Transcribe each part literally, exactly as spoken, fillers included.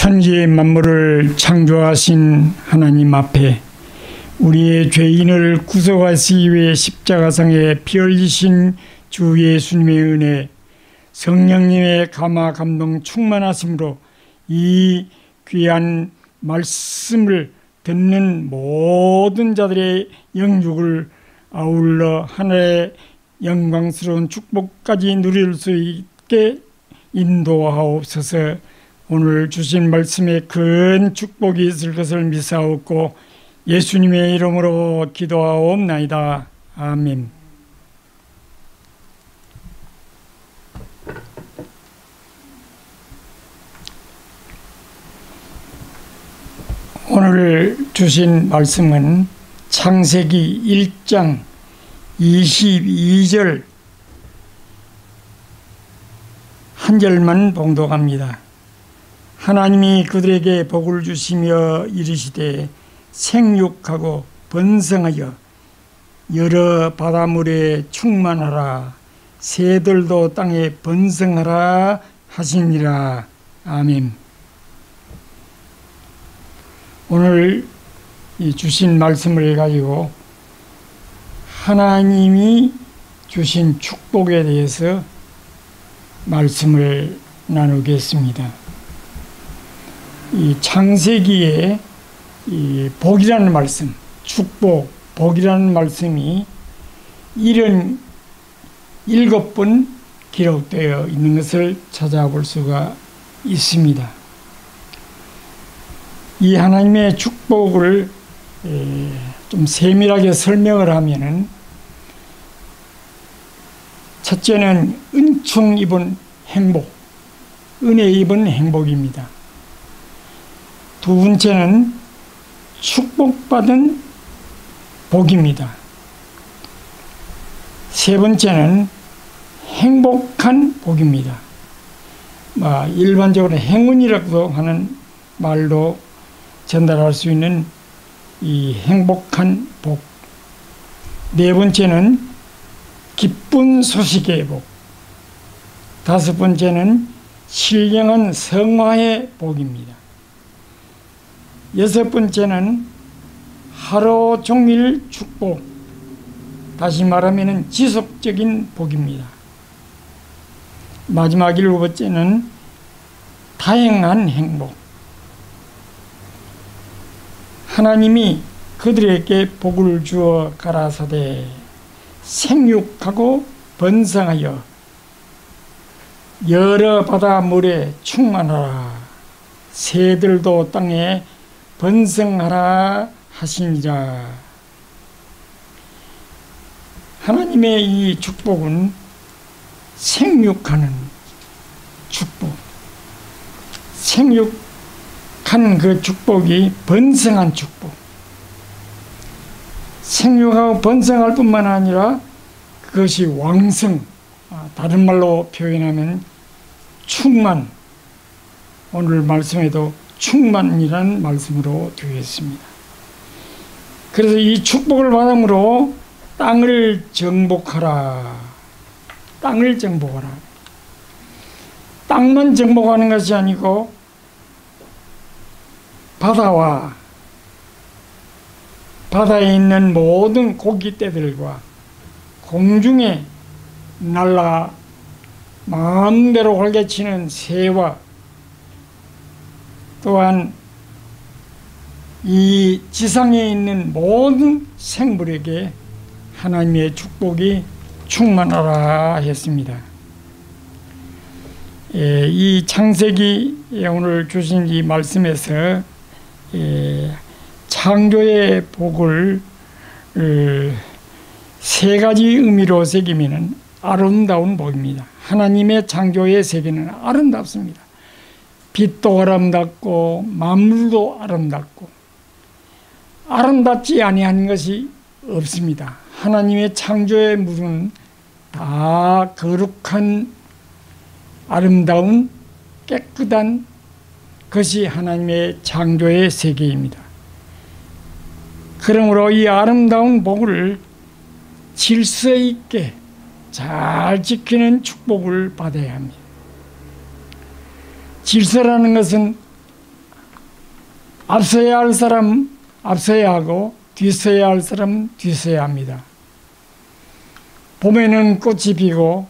천지 만물을 창조하신 하나님 앞에 우리의 죄인을 구속하시기 위해 십자가상에 피 흘리신 주 예수님의 은혜, 성령님의 감화 감동 충만하심으로 이 귀한 말씀을 듣는 모든 자들의 영육을 아울러 하늘의 영광스러운 축복까지 누릴 수 있게 인도하옵소서. 오늘 주신 말씀에 큰 축복이 있을 것을 믿사옵고 예수님의 이름으로 기도하옵나이다. 아멘. 오늘 주신 말씀은 창세기 일 장 이십이 절 한 절만 봉독합니다. 하나님이 그들에게 복을 주시며 이르시되 생육하고 번성하여 여러 바닷물에 충만하라, 새들도 땅에 번성하라 하시니라. 아멘. 오늘 이 주신 말씀을 가지고 하나님이 주신 축복에 대해서 말씀을 나누겠습니다. 이 창세기에 이 복이라는 말씀, 축복, 복이라는 말씀이 칠십칠 번 기록되어 있는 것을 찾아볼 수가 있습니다. 이 하나님의 축복을 좀 세밀하게 설명을 하면은, 첫째는 은총 입은 행복, 은혜 입은 행복입니다. 두 번째는 축복받은 복입니다. 세 번째는 행복한 복입니다. 뭐 일반적으로 행운이라고 하는 말로 전달할 수 있는 이 행복한 복. 네 번째는 기쁜 소식의 복. 다섯 번째는 신령한 성화의 복입니다. 여섯 번째는 하루 종일 축복, 다시 말하면 지속적인 복입니다. 마지막 일곱 번째는 다양한 행복. 하나님이 그들에게 복을 주어 가라사대 생육하고 번성하여 여러 바닷물에 충만하라, 새들도 땅에 번성하라 하시니라. 하나님의 이 축복은 생육하는 축복, 생육한 그 축복이 번성한 축복. 생육하고 번성할 뿐만 아니라 그것이 왕성, 다른 말로 표현하면 충만, 오늘 말씀에도 충만이라는 말씀으로 되어 있습니다. 그래서 이 축복을 받음으로 땅을 정복하라, 땅을 정복하라. 땅만 정복하는 것이 아니고 바다와 바다에 있는 모든 고기떼들과 공중에 날아 마음대로 활개치는 새와 또한 이 지상에 있는 모든 생물에게 하나님의 축복이 충만하라 했습니다. 예, 이 창세기 오늘 주신 이 말씀에서 예, 창조의 복을 세 가지 의미로 새기면 아름다운 복입니다. 하나님의 창조의 세계는 아름답습니다. 빛도 아름답고 만물도 아름답고 아름답지 아니한 것이 없습니다. 하나님의 창조의 물은 다 거룩한 아름다운 깨끗한 것이 하나님의 창조의 세계입니다. 그러므로 이 아름다운 복을 질서 있게 잘 지키는 축복을 받아야 합니다. 질서라는 것은 앞서야 할 사람 앞서야 하고 뒤서야 할 사람 뒤서야 합니다. 봄에는 꽃이 피고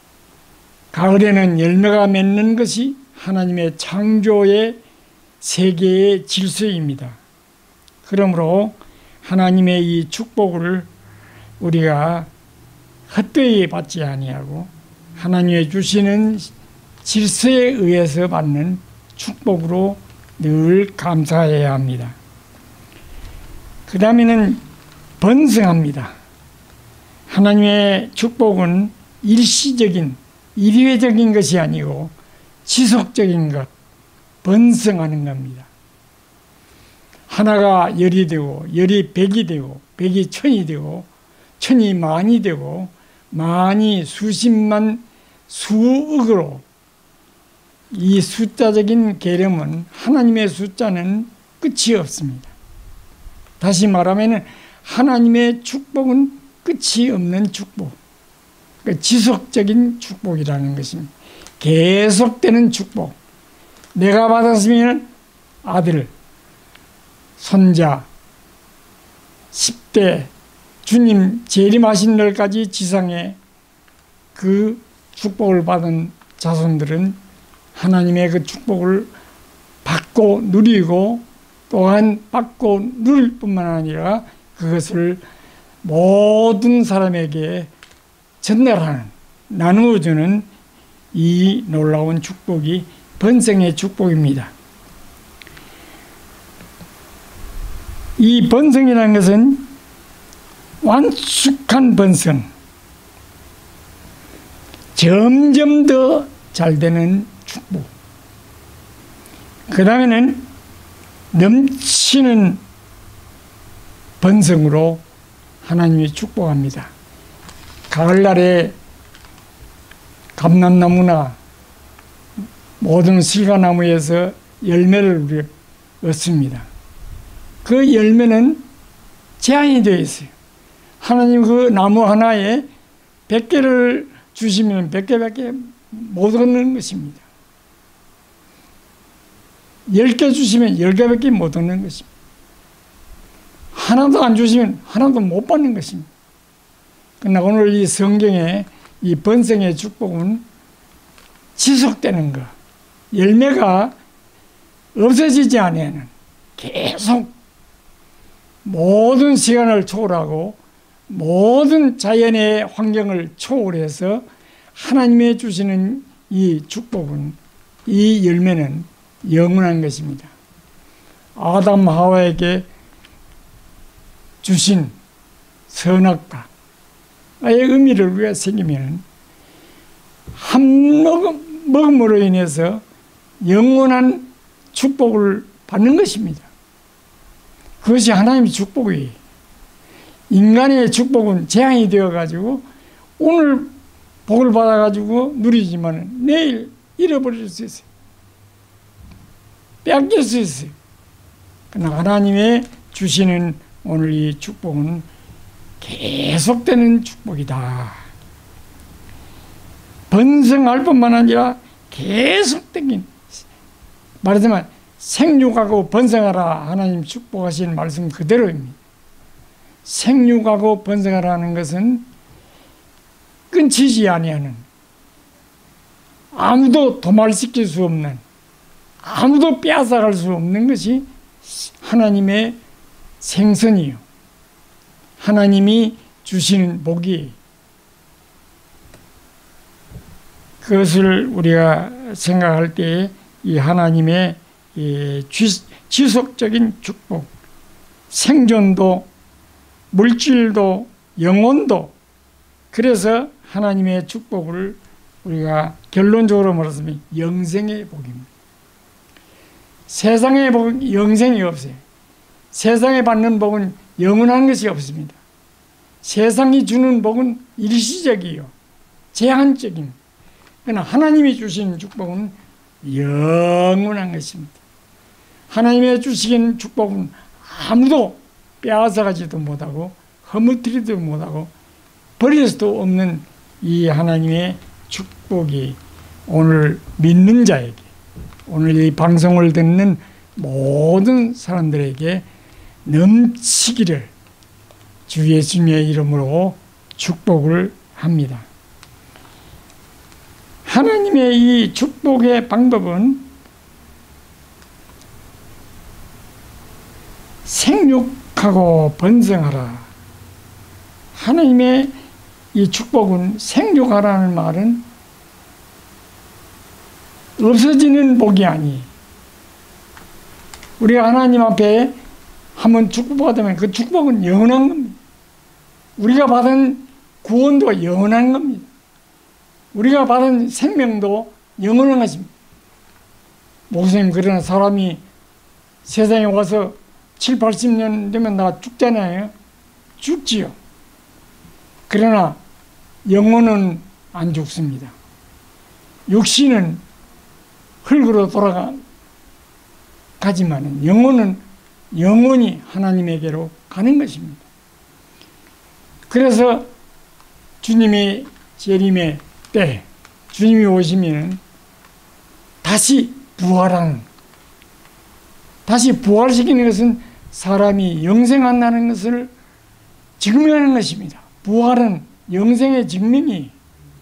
가을에는 열매가 맺는 것이 하나님의 창조의 세계의 질서입니다. 그러므로 하나님의 이 축복을 우리가 헛되이 받지 아니하고 하나님의 주시는 질서에 의해서 받는 축복으로 늘 감사해야 합니다. 그 다음에는 번성합니다. 하나님의 축복은 일시적인 일회적인 것이 아니고 지속적인 것, 번성하는 겁니다. 하나가 열이 되고 열이 백이 되고 백이 천이 되고 천이 만이 되고 만이 수십만 수억으로, 이 숫자적인 개념은 하나님의 숫자는 끝이 없습니다. 다시 말하면 하나님의 축복은 끝이 없는 축복, 그러니까 지속적인 축복이라는 것입니다. 계속되는 축복. 내가 받았으면 아들, 손자, 십 대, 주님 재림하신 날까지 지상에 그 축복을 받은 자손들은 하나님의 그 축복을 받고 누리고 또한 받고 누릴 뿐만 아니라 그것을 모든 사람에게 전달하는, 나누어주는 이 놀라운 축복이 번성의 축복입니다. 이 번성이라는 것은 완숙한 번성, 점점 더 잘되는 축복, 그 다음에는 넘치는 번성으로 하나님이 축복합니다. 가을날에 감람나무나 모든 실과나무에서 열매를 우리가 얻습니다. 그 열매는 제한이 되어 있어요. 하나님 그 나무 하나에 백 개를 주시면 백 개밖에 못 얻는 것입니다. 열 개 주시면 열 개밖에 못 얻는 것입니다. 하나도 안 주시면 하나도 못 받는 것입니다. 그러나 오늘 이 성경의 이 번성의 축복은 지속되는 것, 열매가 없어지지 않는, 계속 모든 시간을 초월하고 모든 자연의 환경을 초월해서 하나님의 주시는 이 축복은, 이 열매는 영원한 것입니다. 아담 하와에게 주신 선악과의 의미를 우리가 새기면 한 먹음, 먹음으로 인해서 영원한 축복을 받는 것입니다. 그것이 하나님의 축복이에요. 인간의 축복은 재앙이 되어가지고 오늘 복을 받아가지고 누리지만 내일 잃어버릴 수 있어요. 빼앗길 수 있어요. 그러나 하나님의 주시는 오늘 이 축복은 계속되는 축복이다. 번성할 뿐만 아니라 계속적인, 말하자면 생육하고 번성하라 하나님 축복하신 말씀 그대로입니다. 생육하고 번성하라는 것은 끊치지 아니하는, 아무도 도말시킬 수 없는, 아무도 빼앗아갈 수 없는 것이 하나님의 생선이요, 하나님이 주시는 복이. 그것을 우리가 생각할 때 이 하나님의 이 지속적인 축복, 생존도, 물질도, 영혼도, 그래서 하나님의 축복을 우리가 결론적으로 말하자면 영생의 복입니다. 세상의 복은 영생이 없어요. 세상에 받는 복은 영원한 것이 없습니다. 세상이 주는 복은 일시적이요, 제한적인, 그러나 하나님이 주신 축복은 영원한 것입니다. 하나님의 주신 축복은 아무도 빼앗아가지도 못하고 허물뜨리도 못하고 버릴 수도 없는 이 하나님의 축복이 오늘 믿는 자에게, 오늘 이 방송을 듣는 모든 사람들에게 넘치기를 주 예수님의 이름으로 축복을 합니다. 하나님의 이 축복의 방법은 생육하고 번성하라. 하나님의 이 축복은 생육하라는 말은 없어지는 복이 아니. 우리가 하나님 앞에 한번 축복받으면 그 축복은 영원한 겁니다. 우리가 받은 구원도 영원한 겁니다. 우리가 받은 생명도 영원한 것입니다. 목사님, 그러나 사람이 세상에 와서 칠, 팔십 년 되면 다 죽잖아요. 죽지요. 그러나 영혼은 안 죽습니다. 육신은 흙으로 돌아가지만 영혼은 영원히 하나님에게로 가는 것입니다. 그래서 주님의 재림의 때, 주님이 오시면 다시 부활하는, 다시 부활시키는 것은 사람이 영생한다는 것을 증명하는 것입니다. 부활은 영생의 증명이,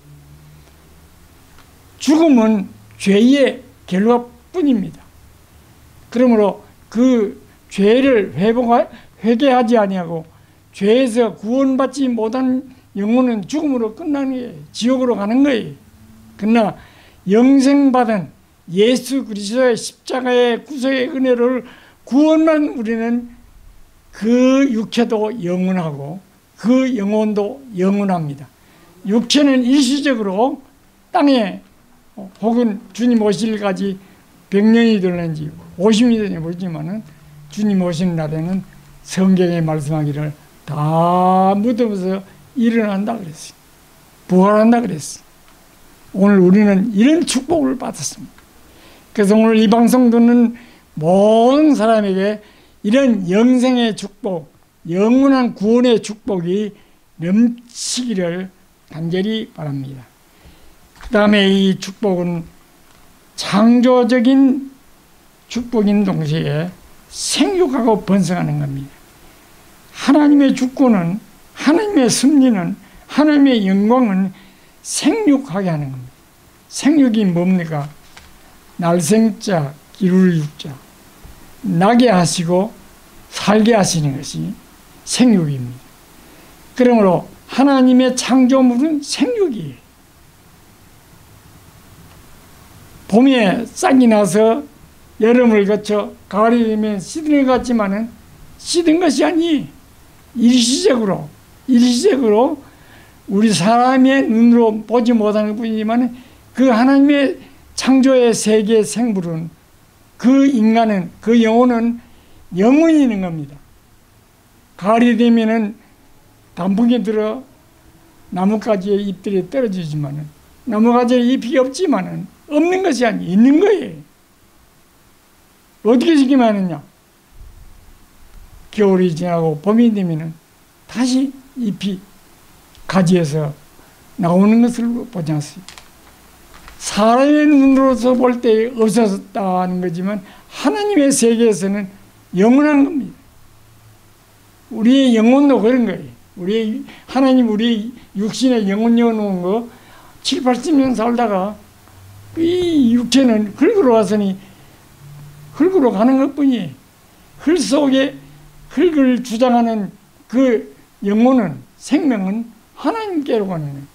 죽음은 죄의 결과뿐입니다. 그러므로 그 죄를 회복하, 회개하지 아니하고 죄에서 구원받지 못한 영혼은 죽음으로 끝나는 거예요. 지옥으로 가는 거예요. 그러나 영생받은 예수 그리스도의 십자가의 구속의 은혜를 구원한 우리는 그 육체도 영원하고 그 영혼도 영원합니다. 육체는 일시적으로 땅에 혹은 주님 오실까지 백 년이 되는지 오십 년이 되는지 모르지만은 주님 오시는 날에는 성경에 말씀하기를 다 묻어서 일어난다 그랬어요. 부활한다 그랬어요. 오늘 우리는 이런 축복을 받았습니다. 그래서 오늘 이 방송 듣는 모든 사람에게 이런 영생의 축복, 영원한 구원의 축복이 넘치기를 간절히 바랍니다. 그 다음에 이 축복은 창조적인 축복인 동시에 생육하고 번성하는 겁니다. 하나님의 주권은, 하나님의 섭리는, 하나님의 영광은 생육하게 하는 겁니다. 생육이 뭡니까? 날생자, 기를 육자, 나게 하시고 살게 하시는 것이 생육입니다. 그러므로 하나님의 창조물은 생육이에요. 봄에 싹이 나서 여름을 거쳐 가을이 되면 시든 것 같지만은 시든 것이 아니, 일시적으로, 일시적으로 우리 사람의 눈으로 보지 못하는 뿐이지만 그 하나님의 창조의 세계 생물은, 그 인간은, 그 영혼은 영원히 있는 겁니다. 가을이 되면은 단풍이 들어 나뭇가지의 잎들이 떨어지지만은, 나뭇가지에 잎이 없지만은 없는 것이 아니 있는 거예요. 어떻게 지키면 하느냐? 겨울이 지나고 봄이 되면은 다시 잎이 가지에서 나오는 것을 보지 않습니까? 사람의 눈으로서 볼 때 없어졌다는 거지만 하나님의 세계에서는 영원한 겁니다. 우리의 영혼도 그런 거예요. 우리 하나님 우리 육신에 영혼 넣어놓은 거 칠, 팔십 년 살다가 이 육체는 흙으로 와서니 흙으로 가는 것뿐이에요. 흙 속에 흙을 주장하는 그 영혼은, 생명은 하나님께로 가는 거예요.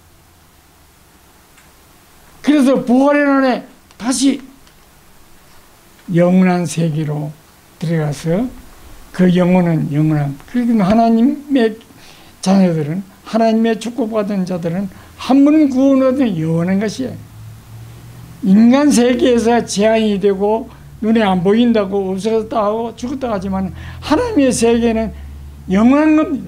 그래서 부활의 날에 다시 영원한 세계로 들어가서 그 영혼은 영원한, 그러니까 하나님의 자녀들은, 하나님의 축복받은 자들은 한 번 구원 얻은 영원한 것이에요. 인간 세계에서 제한이 되고 눈에 안 보인다고 없어졌다 하고 죽었다 하지만 하나님의 세계는 영원한 겁니다.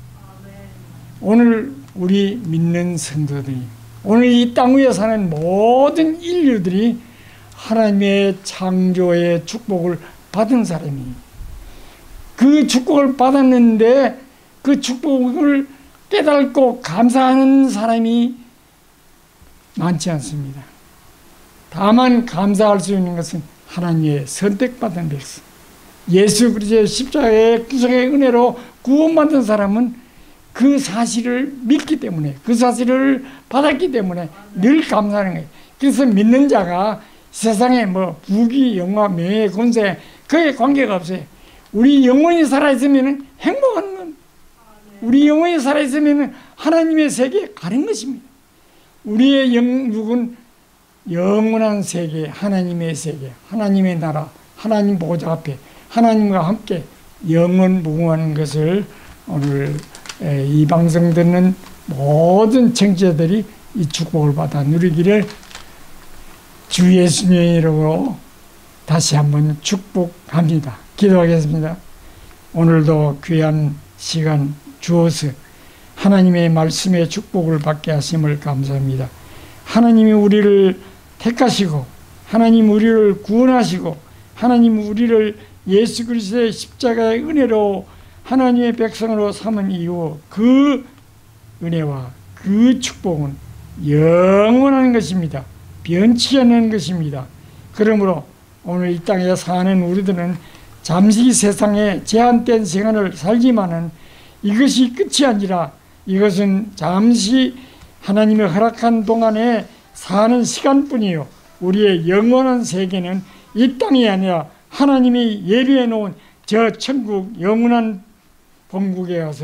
오늘 우리 믿는 성도들이, 오늘 이 땅 위에 사는 모든 인류들이 하나님의 창조의 축복을 받은 사람이, 그 축복을 받았는데 그 축복을 깨닫고 감사하는 사람이 많지 않습니다. 다만 감사할 수 있는 것은 하나님의 선택받은 백성, 예수 그리스도의 십자가의 구속의 은혜로 구원받은 사람은 그 사실을 믿기 때문에, 그 사실을 받았기 때문에 늘 감사하는 거예요. 그래서 믿는 자가 세상에 뭐 부귀, 영화, 명예, 권세 그에 관계가 없어요. 우리 영혼이 살아있으면 행복한 건, 우리 영혼이 살아있으면 하나님의 세계에 가는 것입니다. 우리의 영육은 영원한 세계, 하나님의 세계, 하나님의 나라, 하나님 보좌 앞에 하나님과 함께 영원 무궁하는 것을 오늘 이 방송 듣는 모든 청취자들이 이 축복을 받아 누리기를 주 예수님의 이름으로 다시 한번 축복합니다. 기도하겠습니다. 오늘도 귀한 시간 주어서 하나님의 말씀의 축복을 받게 하심을 감사합니다. 하나님이 우리를 택하시고 하나님 우리를 구원하시고 하나님 우리를 예수 그리스도의 십자가의 은혜로 하나님의 백성으로 삼은 이후 그 은혜와 그 축복은 영원한 것입니다. 변치 않는 것입니다. 그러므로 오늘 이 땅에 사는 우리들은 잠시 세상에 제한된 시간을 살지만은 이것이 끝이 아니라 이것은 잠시 하나님의 허락한 동안에 사는 시간뿐이요, 우리의 영원한 세계는 이 땅이 아니라 하나님이 예비해 놓은 저 천국 영원한 본국에 가서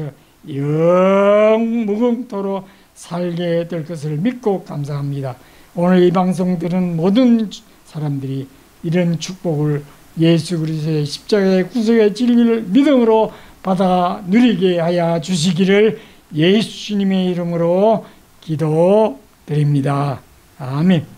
영무궁토록 살게 될 것을 믿고 감사합니다. 오늘 이 방송 들은 모든 사람들이 이런 축복을 예수 그리스도의 십자가의 구속의 진리를 믿음으로 받아 누리게 하여 주시기를 예수님의 이름으로 기도드립니다. 아멘.